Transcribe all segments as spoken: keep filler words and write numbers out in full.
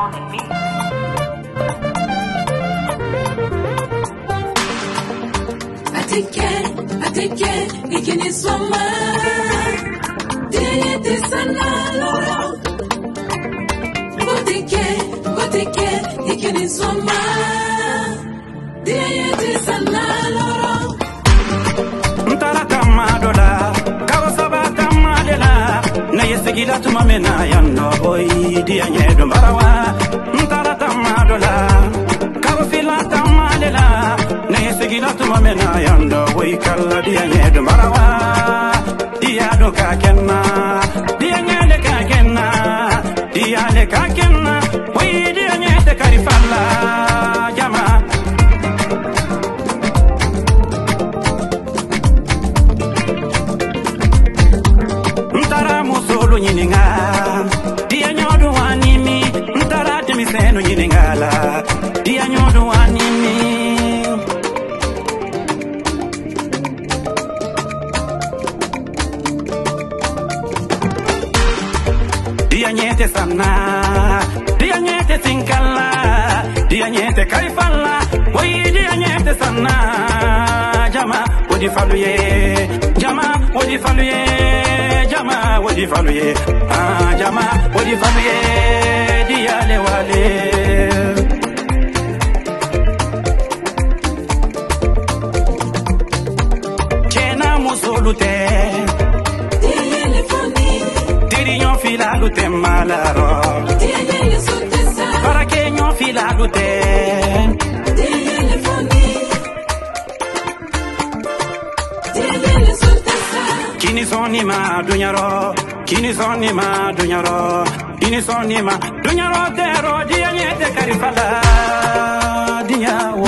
calling me. Atike, atike, ikini soma. Deye de sana loro. Botike, botike, ikini soma. Deye de sana loro. Mtara kama dola, kawo saba kama dela. Na yesigila tumamena yano boy dia nyedo marawa. Mtara kama dola, kawo fila kama dela. Na yesigila tumamena yano boy kala dia nyedo marawa. Dia do kakena, dia nyede kakena, dia le kakena. Boy dia nyede karifala jama. Musolo nyininga dia nyodo wanimi ntara demi seno nyiningala dia nyodo wanimi dia nyete sana dia nyete tinkala dia nyete kaifala wai dia nyete sana jama wodi faluye jama wodi faluye jama wodi faluye ah jama wodi faluye dia le wale chena musolute Deye le foni. dirion fila lute malaro Deye le sotesa. para que nyon fila lute Deye le foni. Deye le sotesa. kini soni ma dunyaro kini soni ma dunyaro kini soni ma dunyaro dero dia nyete karifala dia wo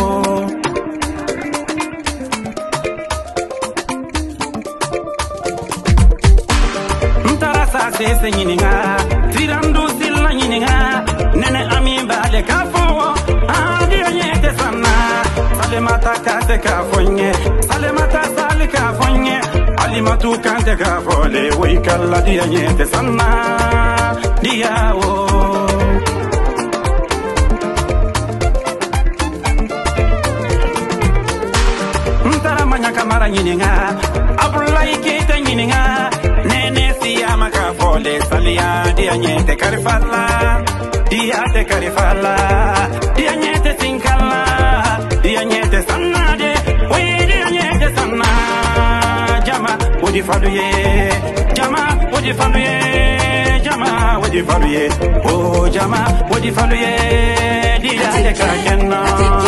mtara sa se nyininga tirandu silla nyininga nene amimba le kafo ah dia nyete sana sale mata kate kafonye sale mata sale kafonye alimatu kante kafole wai kala dia nyete sana dia wo mtara manya kamara nyininga abulai kete nyininga nene siyama kafole salia dia nyete karifala dia te karifala dia nyete tinkala dia nyete sana de wai dia nyete sana jama wodi faluye jama wodi faluye jama wodi faluye oh jama wodi faluye dia le kakena